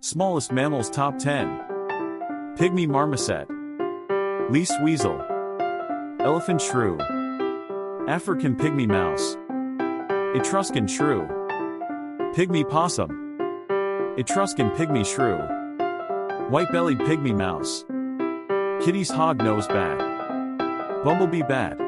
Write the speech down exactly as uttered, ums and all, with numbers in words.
Smallest mammals top ten. Pygmy marmoset. Least weasel. Elephant shrew. African pygmy mouse. Etruscan shrew. Pygmy possum. Etruscan pygmy shrew. White-bellied pygmy mouse. Kitti's hog-nosed bat. Bumblebee bat.